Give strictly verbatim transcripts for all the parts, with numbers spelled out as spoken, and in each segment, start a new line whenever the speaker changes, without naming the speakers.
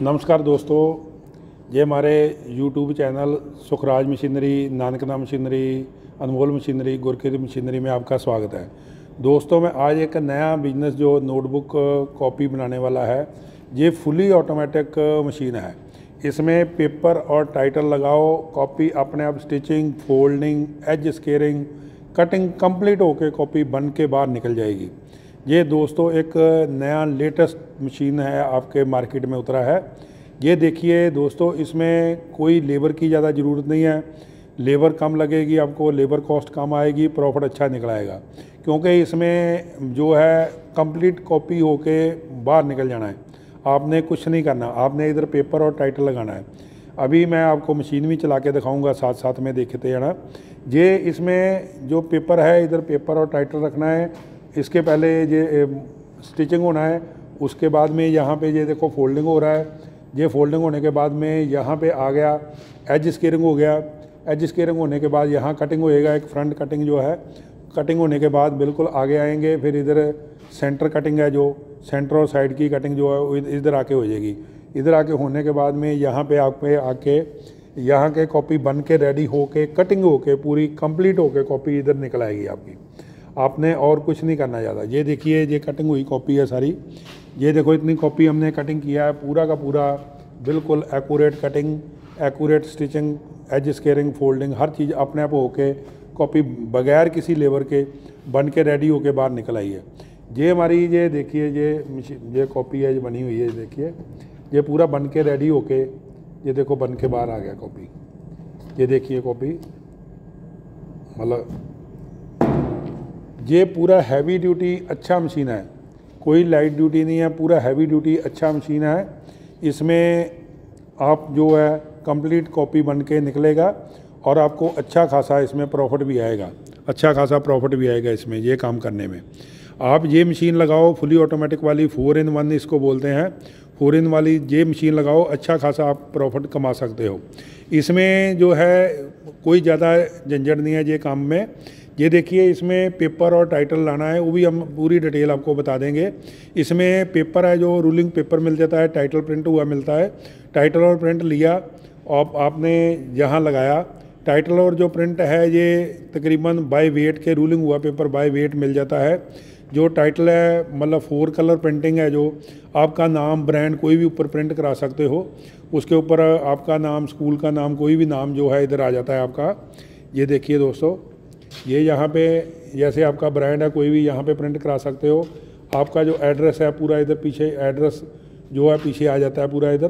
नमस्कार दोस्तों, ये हमारे YouTube channel Sukhraj machinery, Nankana machinery, Anmol machinery, Gurkirat machinery में आपका स्वागत है। दोस्तों, मैं आज एक नया बिजनेस जो नोटबुक कॉपी बनाने वाला है, ये फुली ऑटोमेटिक मशीन है। इसमें पेपर और टाइटल लगाओ, कॉपी अपने आप stitching, folding, edge squaring, cutting complete होके कॉपी बन के बाहर निकल जाएगी। ये दोस्तों एक नया लेटेस्ट मशीन है, आपके मार्केट में उतरा है। ये देखिए दोस्तों, इसमें कोई लेबर की ज़्यादा ज़रूरत नहीं है, लेबर कम लगेगी, आपको लेबर कॉस्ट कम आएगी, प्रॉफिट अच्छा निकल आएगा, क्योंकि इसमें जो है कंप्लीट कॉपी होके बाहर निकल जाना है। आपने कुछ नहीं करना, आपने इधर पेपर और टाइटल लगाना है। अभी मैं आपको मशीन भी चला के दिखाऊँगा, साथ साथ में देखते जाना। ये इसमें जो पेपर है, इधर पेपर और टाइटल रखना है। इसके पहले ये स्टिचिंग होना है, उसके बाद में यहाँ पे ये देखो फोल्डिंग हो रहा है। ये फोल्डिंग होने के बाद में यहाँ पे आ गया एज स्केयरिंग हो गया। एज स्केयरिंग होने के बाद यहाँ कटिंग होएगा, एक फ्रंट कटिंग जो है। कटिंग होने के बाद बिल्कुल आगे आएंगे, फिर इधर सेंटर कटिंग है, जो सेंटर और साइड की कटिंग जो है इधर आके हो जाएगी। इधर आके होने के बाद में यहाँ पे आके आके यहाँ के कॉपी बन के रेडी होके कटिंग होके पूरी कंप्लीट होके कॉपी इधर निकल आएगी आपकी। आपने और कुछ नहीं करना ज़्यादा। ये देखिए, ये कटिंग हुई कॉपी है सारी। ये देखो, इतनी कॉपी हमने कटिंग किया है, पूरा का पूरा बिल्कुल accurate cutting, accurate stitching, edge squaring, folding, हर चीज़ अपने आप होके कॉपी बगैर किसी लेबर के बन के रेडी होके बाहर निकल आई है। ये हमारी, ये देखिए, ये ये कॉपी है, ये बनी हुई है। देखिए, ये पूरा बन के रेडी होके, ये देखो बन के बाहर आ गया कॉपी। ये देखिए कॉपी, मतलब ये पूरा हैवी ड्यूटी अच्छा मशीन है, कोई लाइट ड्यूटी नहीं है, पूरा हैवी ड्यूटी अच्छा मशीन है। इसमें आप जो है कंप्लीट कॉपी बन के निकलेगा और आपको अच्छा खासा इसमें प्रॉफिट भी आएगा, अच्छा खासा प्रॉफिट भी आएगा इसमें ये काम करने में। आप ये मशीन लगाओ, फुली ऑटोमेटिक वाली, फोर इन वन इसको बोलते हैं, फोर इन वाली ये मशीन लगाओ, अच्छा खासा आप प्रॉफिट कमा सकते हो। इसमें जो है कोई ज़्यादा झंझट नहीं है ये काम में। ये देखिए, इसमें पेपर और टाइटल लाना है, वो भी हम पूरी डिटेल आपको बता देंगे। इसमें पेपर है जो रूलिंग पेपर मिल जाता है, टाइटल प्रिंट हुआ मिलता है। टाइटल और प्रिंट लिया और आपने यहाँ लगाया। टाइटल और जो प्रिंट है ये तकरीबन बाय वेट के, रूलिंग हुआ पेपर बाय वेट मिल जाता है। जो टाइटल है मतलब फोर कलर प्रिंटिंग है, जो आपका नाम, ब्रांड कोई भी ऊपर प्रिंट करा सकते हो। उसके ऊपर आपका नाम, स्कूल का नाम, कोई भी नाम जो है इधर आ जाता है आपका। ये देखिए दोस्तों, ये यहाँ पे जैसे आपका ब्रांड है कोई भी यहाँ पे प्रिंट करा सकते हो। आपका जो एड्रेस है पूरा इधर पीछे, एड्रेस जो है पीछे आ जाता है पूरा इधर।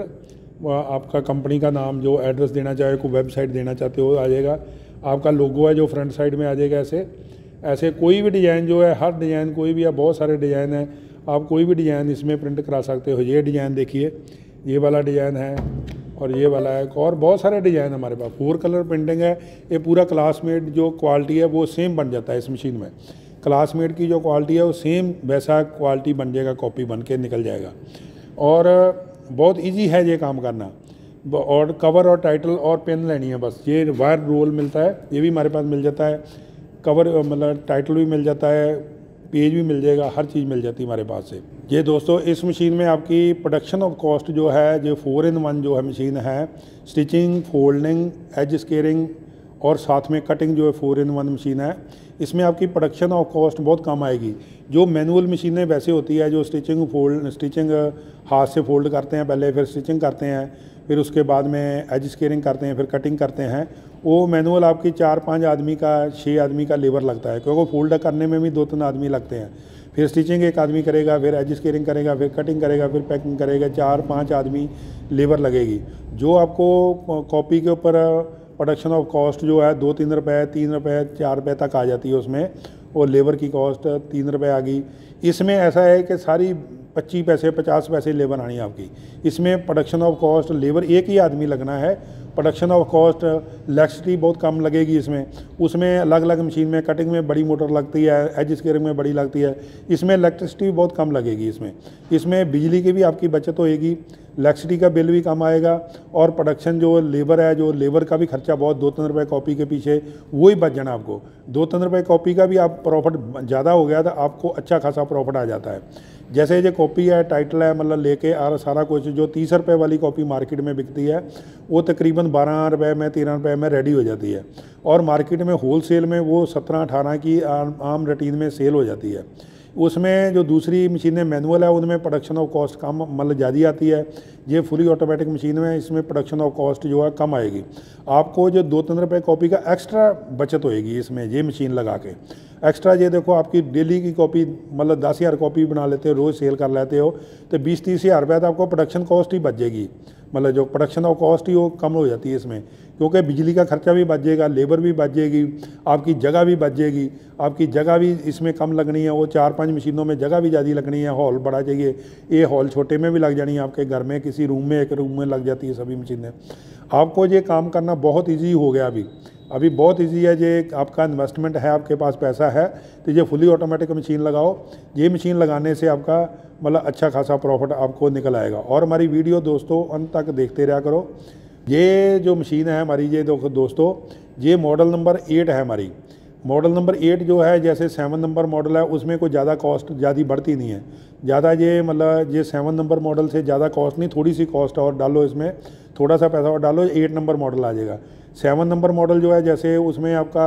आपका कंपनी का नाम, जो एड्रेस देना चाहे, कोई वेबसाइट देना चाहते हो आ जाएगा। आपका लोगो है जो फ्रंट साइड में आ जाएगा। ऐसे ऐसे कोई भी डिज़ाइन जो है, हर डिज़ाइन कोई भी है, बहुत सारे डिज़ाइन है, आप कोई भी डिज़ाइन इसमें प्रिंट करा सकते हो। ये डिज़ाइन देखिए, ये वाला डिज़ाइन है और ये वाला है, और बहुत सारे डिज़ाइन हमारे पास। फोर कलर प्रिंटिंग है। ये पूरा क्लासमेट जो क्वालिटी है वो सेम बन जाता है इस मशीन में। क्लासमेट की जो क्वालिटी है वो सेम वैसा क्वालिटी बन जाएगा, कॉपी बन के निकल जाएगा। और बहुत इजी है ये काम करना। और कवर और टाइटल और पेन लेनी है बस। ये वायर रोल मिलता है, ये भी हमारे पास मिल जाता है। कवर मतलब टाइटल भी मिल जाता है, पेज भी मिल जाएगा, हर चीज़ मिल जाती है हमारे पास से। ये दोस्तों, इस मशीन में आपकी प्रोडक्शन ऑफ कॉस्ट जो है, जो फोर इन वन जो है मशीन है, स्टिचिंग, फोल्डिंग, एज स्केयरिंग और साथ में कटिंग जो है फोर इन वन मशीन है। इसमें आपकी प्रोडक्शन ऑफ कॉस्ट बहुत कम आएगी। जो मैनुअल मशीनें वैसे होती है, जो स्टिचिंग फोल्ड स्टिचिंग हाथ से फोल्ड करते हैं पहले, फिर स्टिचिंग करते हैं, फिर उसके बाद में एज स्केयरिंग करते हैं, फिर कटिंग करते हैं, वो मैनुअल आपकी चार पाँच आदमी का, छः आदमी का लेबर लगता है, क्योंकि फोल्ड करने में भी दो तीन आदमी लगते हैं। फिर स्टिचिंग एक आदमी करेगा, फिर एज स्केयरिंग करेगा, फिर कटिंग करेगा, फिर पैकिंग करेगा, चार पाँच आदमी लेबर लगेगी। जो आपको कॉपी के ऊपर प्रोडक्शन ऑफ कॉस्ट जो है दो तीन रुपये, तीन रुपये, चार रुपये तक आ जाती है उसमें, और लेबर की कॉस्ट तीन रुपये आ गई। इसमें ऐसा है कि सारी पच्चीस पैसे, पचास पैसे लेबर आनी है आपकी। इसमें प्रोडक्शन ऑफ कॉस्ट, लेबर एक ही आदमी लगना है। प्रोडक्शन ऑफ कॉस्ट, इलेक्ट्रिसिटी बहुत कम लगेगी इसमें। उसमें अलग अलग मशीन में, कटिंग में बड़ी मोटर लगती है, एज स्केयरिंग में बड़ी लगती है, इसमें इलेक्ट्रिसिटी बहुत कम लगेगी। इसमें इसमें बिजली की भी आपकी बचत होएगी, इलेक्ट्रिसिटी का बिल भी कम आएगा और प्रोडक्शन जो लेबर है, जो लेबर का भी खर्चा बहुत दो तीन रुपये कॉपी के पीछे वही बच जाना आपको। दो तीन रुपये कॉपी का भी आप प्रॉफिट ज़्यादा हो गया तो आपको अच्छा खासा प्रॉफिट आ जाता है। जैसे ये कॉपी है, टाइटल है, मतलब लेके और सारा कुछ, जो तीस रुपये वाली कॉपी मार्केट में बिकती है वो तकरीबन बारह रुपये में, तेरह रुपये में रेडी हो जाती है और मार्केट में होल सेल में वो सत्रह अठारह की आम, आम रूटीन में सेल हो जाती है। उसमें जो दूसरी मशीनें मैनुअल है उनमें प्रोडक्शन ऑफ कॉस्ट कम मतलब ज़्यादा आती है। ये फुली ऑटोमेटिक मशीन में इसमें प्रोडक्शन ऑफ कॉस्ट जो है कम आएगी। आपको जो दो तीन रुपये कॉपी का एक्स्ट्रा बचत होएगी इसमें ये मशीन लगा के एक्स्ट्रा। ये देखो आपकी डेली की कॉपी मतलब दस हज़ार कॉपी बना लेते हो, रोज़ सेल कर लेते हो तो बीस तीस हज़ार रुपये तो आपको प्रोडक्शन कॉस्ट ही बच जाएगी। मतलब जो प्रोडक्शन ऑफ कॉस्ट ही वो कम हो जाती है इसमें, क्योंकि बिजली का खर्चा भी बच जाएगा, लेबर भी बच जाएगी, आपकी जगह भी बच जाएगी। आपकी जगह भी इसमें कम लगनी है, वो चार पांच मशीनों में जगह भी ज़्यादा लगनी है, हॉल बड़ा चाहिए। ये हॉल छोटे में भी लग जानी है, आपके घर में किसी रूम में एक रूम में लग जाती है सभी मशीनें। आपको ये काम करना बहुत ईजी हो गया अभी अभी बहुत इजी है। ये आपका इन्वेस्टमेंट है, आपके पास पैसा है तो ये फुली ऑटोमेटिक मशीन लगाओ। ये मशीन लगाने से आपका मतलब अच्छा खासा प्रॉफिट आपको निकल आएगा। और हमारी वीडियो दोस्तों अंत तक देखते रहा करो। ये जो मशीन है हमारी, ये देखो दोस्तों, ये मॉडल नंबर एट है हमारी। मॉडल नंबर एट जो है, जैसे सेवन नंबर मॉडल है उसमें कोई ज़्यादा कॉस्ट ज़्यादा बढ़ती नहीं है ज़्यादा। ये मतलब ये सेवन नंबर मॉडल से ज़्यादा कॉस्ट नहीं, थोड़ी सी कॉस्ट और डालो, इसमें थोड़ा सा पैसा और डालो, एट नंबर मॉडल आ जाएगा। सेवन नंबर मॉडल जो है, जैसे उसमें आपका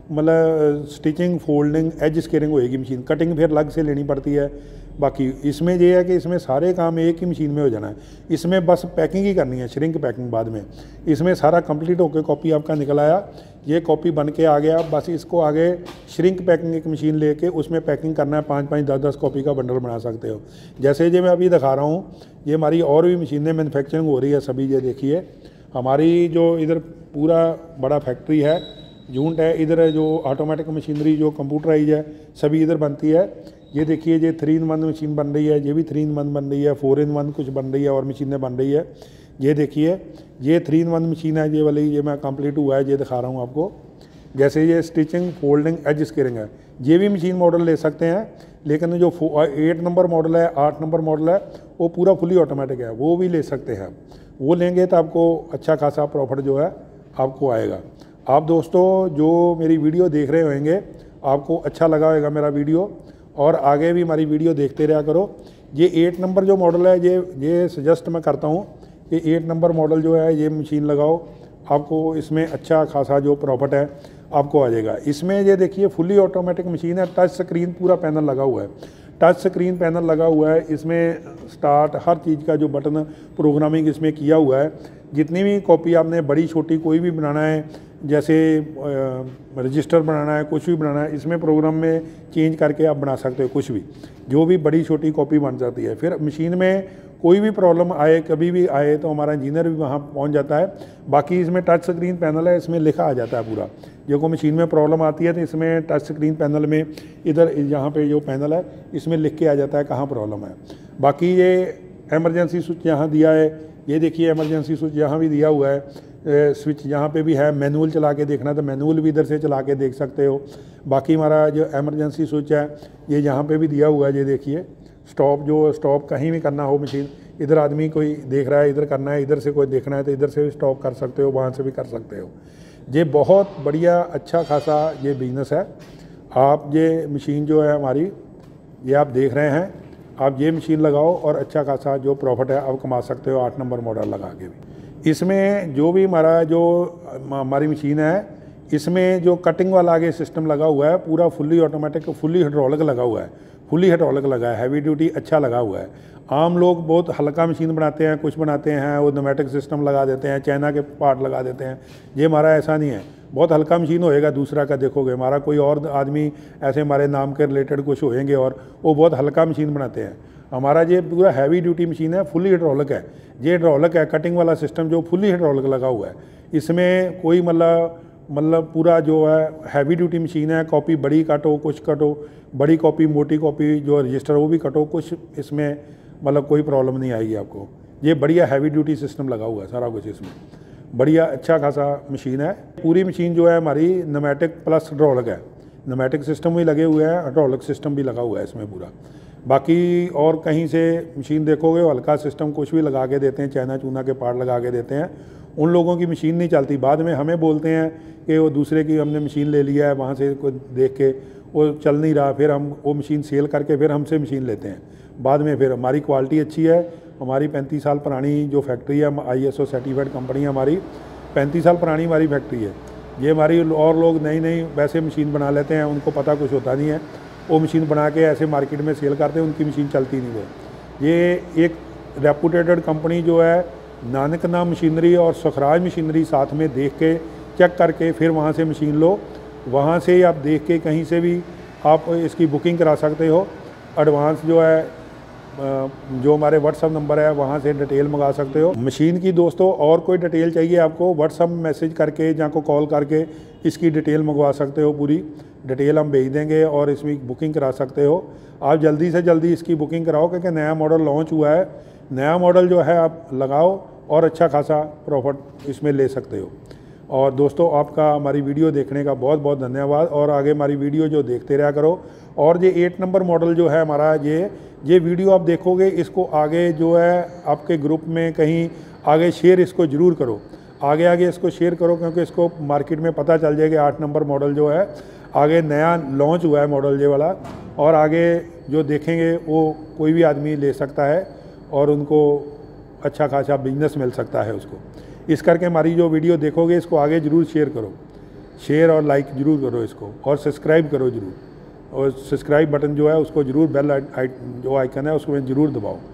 मतलब स्टिचिंग, फोल्डिंग, एज स्केयरिंग होएगी मशीन, कटिंग फिर अलग से लेनी पड़ती है। बाकी इसमें ये है कि इसमें सारे काम एक ही मशीन में हो जाना है। इसमें बस पैकिंग ही करनी है, श्रिंक पैकिंग बाद में। इसमें सारा कंप्लीट होकर कॉपी आपका निकल आया, ये कॉपी बन के आ गया। बस इसको आगे श्रिंक पैकिंग एक मशीन लेके उसमें पैकिंग करना है, पाँच पाँच दस दस कॉपी का बंडल बना सकते हो। जैसे ये मैं अभी दिखा रहा हूँ, ये हमारी और भी मशीनें मैन्युफैक्चरिंग हो रही है सभी। ये देखिए हमारी जो इधर पूरा बड़ा फैक्ट्री है, यूनिट है, इधर जो ऑटोमेटिक मशीनरी जो कंप्यूटराइज है सभी इधर बनती है। ये देखिए ये थ्री इन वन मशीन बन रही है, ये भी थ्री इन वन बन रही है, फोर इन वन कुछ बन रही है और मशीनें बन रही है। ये देखिए ये थ्री इन वन मशीन है, ये वाली, ये मैं कंप्लीट हुआ है, ये दिखा रहा हूँ आपको। जैसे ये स्टिचिंग, फोल्डिंग, एज स्केयरिंग है, ये भी मशीन मॉडल ले सकते हैं। लेकिन जो एट नंबर मॉडल है, आठ नंबर मॉडल है, वो पूरा फुली ऑटोमेटिक है, वो भी ले सकते हैं। वो लेंगे तो आपको अच्छा खासा प्रॉफिट जो है आपको आएगा। आप दोस्तों जो मेरी वीडियो देख रहे होंगे, आपको अच्छा लगा होगा मेरा वीडियो, और आगे भी हमारी वीडियो देखते रहा करो। ये एट नंबर जो मॉडल है, ये ये सजेस्ट मैं करता हूँ कि एट नंबर मॉडल जो है ये मशीन लगाओ, आपको इसमें अच्छा खासा जो प्रॉफिट है आपको आ जाएगा। इसमें ये देखिए फुली ऑटोमेटिक मशीन है, टच स्क्रीन पूरा पैनल लगा हुआ है, टच स्क्रीन पैनल लगा हुआ है। इसमें स्टार्ट हर चीज़ का जो बटन प्रोग्रामिंग इसमें किया हुआ है। जितनी भी कॉपी आपने बड़ी छोटी कोई भी बनाना है, जैसे रजिस्टर बनाना है, कुछ भी बनाना है, इसमें प्रोग्राम में चेंज करके आप बना सकते हो कुछ भी, जो भी बड़ी छोटी कॉपी बन जाती है। फिर मशीन में कोई भी प्रॉब्लम आए, कभी भी आए, तो हमारा इंजीनियर भी वहाँ पहुँच जाता है। बाकी इसमें टच स्क्रीन पैनल है, इसमें लिखा आ जाता है पूरा। जो को मशीन में प्रॉब्लम आती है तो इसमें टच स्क्रीन पैनल में इधर यहाँ पे जो पैनल है इसमें लिख के आ जाता है कहाँ प्रॉब्लम है। बाकी ये एमरजेंसी स्विच यहाँ दिया है, ये देखिए एमरजेंसी स्विच यहाँ भी दिया हुआ है, स्विच यहाँ पे भी है। मैनुअल चला के देखना तो मैनुअल भी इधर से चला के देख सकते हो। बाकी हमारा जो एमरजेंसी स्विच है ये यहाँ पे भी दिया हुआ है, ये देखिए। स्टॉप, जो स्टॉप कहीं भी करना हो मशीन, इधर आदमी कोई देख रहा है, इधर करना है, इधर से कोई देखना है तो इधर से भी स्टॉप कर सकते हो, वहाँ से भी कर सकते हो। ये बहुत बढ़िया अच्छा खासा ये बिज़नेस है। आप ये मशीन जो है हमारी, ये आप देख रहे हैं, आप ये मशीन लगाओ और अच्छा खासा जो प्रॉफिट है आप कमा सकते हो आठ नंबर मॉडल लगा के भी। इसमें जो भी हमारा जो हमारी मशीन है, इसमें जो कटिंग वाला आगे सिस्टम लगा हुआ है पूरा फुल्ली ऑटोमेटिक, फुल्ली हाइड्रोलिक लगा हुआ है, फुल्ली हाइड्रोलिक लगा है, हैवी ड्यूटी अच्छा लगा हुआ है। आम लोग बहुत हल्का मशीन बनाते हैं, कुछ बनाते हैं वो न्यूमेटिक सिस्टम लगा देते हैं, चाइना के पार्ट लगा देते हैं। ये हमारा ऐसा नहीं है, बहुत हल्का मशीन होएगा। दूसरा का देखोगे, हमारा कोई और आदमी ऐसे हमारे नाम के रिलेटेड कुछ होएंगे और वो बहुत हल्का मशीन बनाते हैं। हमारा ये पूरा हैवी ड्यूटी मशीन है, फुल्ली हाइड्रोलिक है। ये हाइड्रोलिक है, कटिंग वाला सिस्टम जो फुल्ली हाइड्रोलिक लगा हुआ है। इसमें कोई मतलब मतलब पूरा जो है हैवी ड्यूटी मशीन है। कॉपी बड़ी काटो, कुछ कटो, बड़ी कॉपी, मोटी कॉपी जो रजिस्टर वो भी कटो, कुछ इसमें मतलब कोई प्रॉब्लम नहीं आएगी आपको। ये बढ़िया हैवी ड्यूटी सिस्टम लगा हुआ है सारा कुछ इसमें, बढ़िया अच्छा खासा मशीन है। पूरी मशीन जो है हमारी न्यूमेटिक प्लस हाइड्रोलिक है, न्यूमेटिक सिस्टम भी लगे हुए हैं, हाइड्रोलिक सिस्टम भी लगा हुआ है इसमें पूरा। बाकी और कहीं से मशीन देखोगे वो हल्का सिस्टम कुछ भी लगा के देते हैं, चाइना चूना के पार्ट लगा के देते हैं, उन लोगों की मशीन नहीं चलती। बाद में हमें बोलते हैं कि वो दूसरे की हमने मशीन ले लिया है, वहाँ से कोई देख के वो चल नहीं रहा, फिर हम वो मशीन सेल करके फिर हमसे मशीन लेते हैं। बाद में फिर हमारी क्वालिटी अच्छी है, हमारी पैंतीस साल पुरानी जो फैक्ट्री है, I S O certified company है हमारी, पैंतीस साल पुरानी हमारी फैक्ट्री है। ये हमारी और लोग नई नई वैसे मशीन बना लेते हैं, उनको पता कुछ होता नहीं है, वो मशीन बना के ऐसे मार्केट में सेल करते हैं, उनकी मशीन चलती नहीं है। ये एक रेपुटेटेड कंपनी जो है नानक नाम मशीनरी और सुखराज मशीनरी साथ में देख के चेक करके फिर वहाँ से मशीन लो। वहाँ से आप देख के कहीं से भी आप इसकी बुकिंग करा सकते हो। एडवांस जो है जो हमारे व्हाट्सअप नंबर है वहाँ से डिटेल मंगा सकते हो मशीन की। दोस्तों और कोई डिटेल चाहिए आपको, व्हाट्सअप मैसेज करके या को कॉल करके इसकी डिटेल मंगवा सकते हो, पूरी डिटेल हम भेज देंगे और इसमें बुकिंग करा सकते हो। आप जल्दी से जल्दी इसकी बुकिंग कराओ क्योंकि नया मॉडल लॉन्च हुआ है। नया मॉडल जो है आप लगाओ और अच्छा खासा प्रॉफिट इसमें ले सकते हो। और दोस्तों आपका हमारी वीडियो देखने का बहुत बहुत धन्यवाद, और आगे हमारी वीडियो जो देखते रहा करो। और ये एट नंबर मॉडल जो है हमारा, ये ये वीडियो आप देखोगे, इसको आगे जो है आपके ग्रुप में कहीं आगे शेयर इसको ज़रूर करो, आगे आगे इसको शेयर करो, क्योंकि इसको मार्केट में पता चल जाएगा आठ नंबर मॉडल जो है आगे नया लॉन्च हुआ है मॉडल ये वाला, और आगे जो देखेंगे वो कोई भी आदमी ले सकता है और उनको अच्छा खासा बिजनेस मिल सकता है उसको। इस करके हमारी जो वीडियो देखोगे इसको आगे ज़रूर शेयर करो, शेयर और लाइक ज़रूर करो इसको, और सब्सक्राइब करो ज़रूर, और सब्सक्राइब बटन जो है उसको ज़रूर बेल जो आइकन है उसको ज़रूर दबाओ।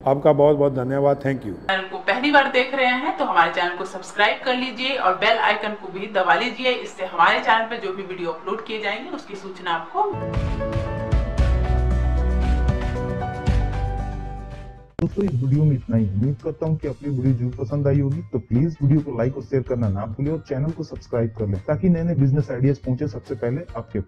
आपका बहुत बहुत धन्यवाद, थैंक यू।
चैनल को पहली बार देख रहे हैं तो हमारे चैनल को सब्सक्राइब कर लीजिए और बेल आइकन को भी दबा लीजिए। इससे हमारे चैनल पर जो भी वीडियो अपलोड किए जाएंगे उसकी सूचना आपको।
दोस्तों इस वीडियो में इतना ही। उम्मीद करता हूँ कि अपनी वीडियो जरूर पसंद आई होगी, तो प्लीज वीडियो को लाइक और शेयर करना ना भूलें और चैनल को सब्सक्राइब कर लें ताकि नए नए बिजनेस आइडियाज पहुंचे सबसे पहले आपके